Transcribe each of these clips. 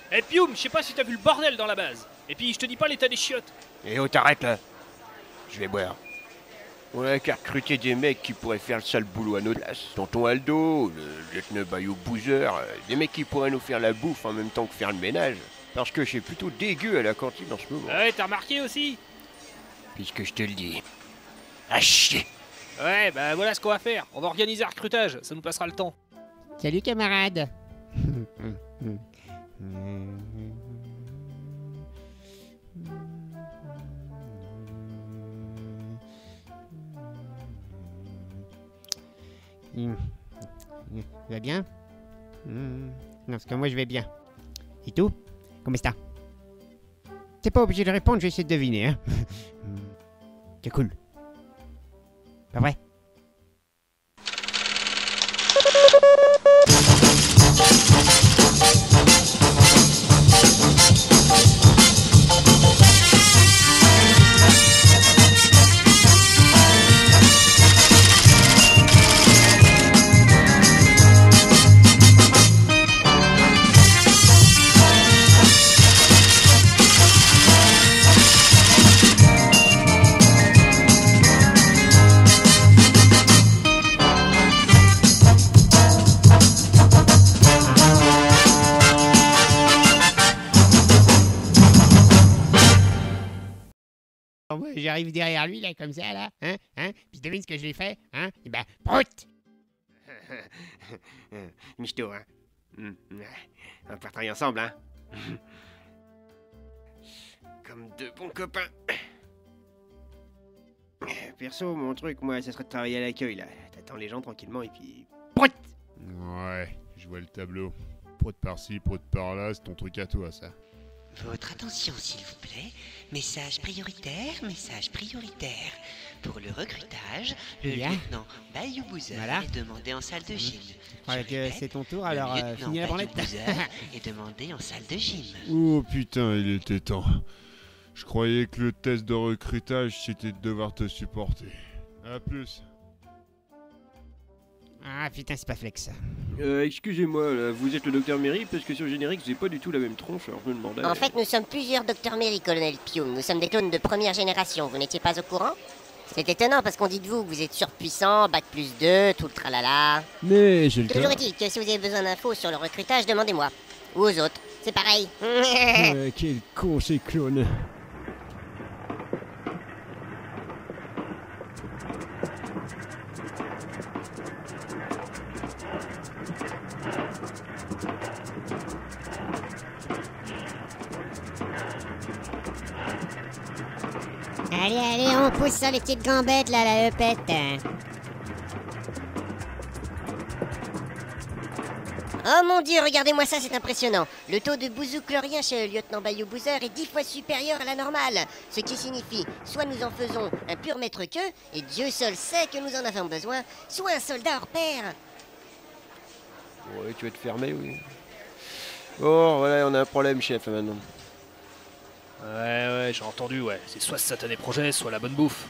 Eh Pioum, je sais pas si t'as vu le bordel dans la base. Et puis je te dis pas l'état des chiottes. Et oh, t'arrêtes là. Je vais boire. On a qu'à recruter des mecs qui pourraient faire le sale boulot à notre place. Tonton Aldo, le lieutenant Bayou Boozer, des mecs qui pourraient nous faire la bouffe en même temps que faire le ménage. Parce que c'est plutôt dégueu à la cantine en ce moment. Ouais, t'as remarqué aussi? Puisque je te le dis. À chier. Ouais, bah voilà ce qu'on va faire. On va organiser un recrutage, ça nous passera le temps. Salut camarade. Tu vas bien? Non, parce que moi je vais bien. Et tout? Comment ça? T'es pas obligé de répondre, je vais essayer de deviner, hein. C'est cool. Pas vrai? Moi, j'arrive derrière lui, là, comme ça, là, puis devine ce que je lui fais, et ben, prout! Michto, hein. On va pouvoir travailler ensemble, hein. Comme deux bons copains. Perso, mon truc, moi, ça serait de travailler à l'accueil, là. T'attends les gens tranquillement et puis... Prout! Ouais, je vois le tableau. Prout par-ci, prout par-là, c'est ton truc à toi, ça. Votre attention, s'il vous plaît. Message prioritaire, message prioritaire. Pour le recrutage, le Bien. lieutenant Bayou Boozer Voilà. est demandé en salle de gym. Je crois que c'est ton tour, alors finis la branlette. Bayou Boozer est demandé en salle de gym. Oh putain, il était temps. Je croyais que le test de recrutage, c'était de devoir te supporter. A plus. Ah putain, c'est pas flex, ça. Excusez-moi, là, vous êtes le docteur Mary, parce que sur le générique, vous avez pas du tout la même tronche, alors je me demandais... En fait, nous sommes plusieurs Dr Mary, colonel Pioum. Nous sommes des clones de première génération. Vous n'étiez pas au courant? C'est étonnant parce qu'on dit de vous que vous êtes surpuissant, bac plus 2, tout le tralala. Mais j'ai le Toujours cas. est-il que si vous avez besoin d'infos sur le recrutage, demandez-moi. Ou aux autres. C'est pareil. Quel con ces clones. Allez, allez, on pousse ça, les petites gambettes, là, la epette. Oh mon dieu, regardez-moi ça, c'est impressionnant. Le taux de bousou-chlorien chez le lieutenant Bayou Boozer est 10 fois supérieur à la normale. Ce qui signifie, soit nous en faisons un pur maître-queue, et Dieu seul sait que nous en avons besoin, soit un soldat hors pair. Ouais, tu vas te fermer, oui. Bon, voilà, on a un problème, chef, maintenant. Ouais, j'ai entendu, ouais. C'est soit ce satané projet, soit la bonne bouffe.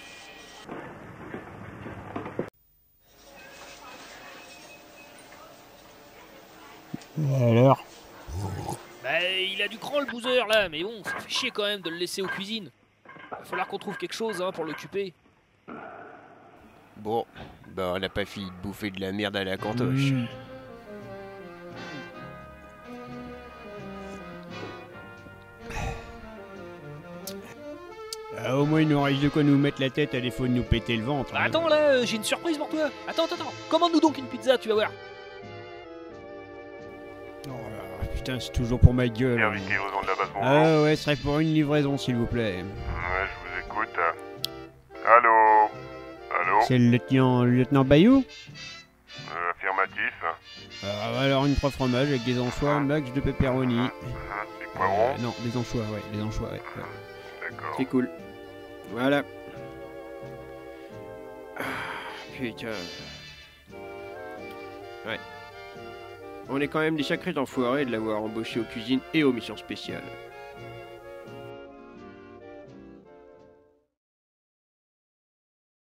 Alors? Bah, il a du cran le boozer là, mais bon, ça fait chier quand même de le laisser aux cuisines. Va falloir qu'on trouve quelque chose pour l'occuper. Bon, bah on n'a pas fini de bouffer de la merde à la cantoche. Ah, au moins il nous reste de quoi nous mettre la tête à défaut de nous péter le ventre. Bah attends là, j'ai une surprise pour toi. Attends. Commande-nous donc une pizza, tu vas voir. Oh là, putain, c'est toujours pour ma gueule. Servitez aux ondes d'abat, bonjour. Ah ouais, ce serait pour une livraison s'il vous plaît. Ouais, je vous écoute. Allô? Allô? C'est le lieutenant Bayou? Affirmatif. Alors une 3 fromages avec des anchois, un max de pepperoni. Des poivrons? Non, des anchois, ouais, des anchois, ouais. D'accord. C'est cool. Voilà. Ah, putain. Ouais. On est quand même des sacrés enfoirés de l'avoir embauché aux cuisines et aux missions spéciales.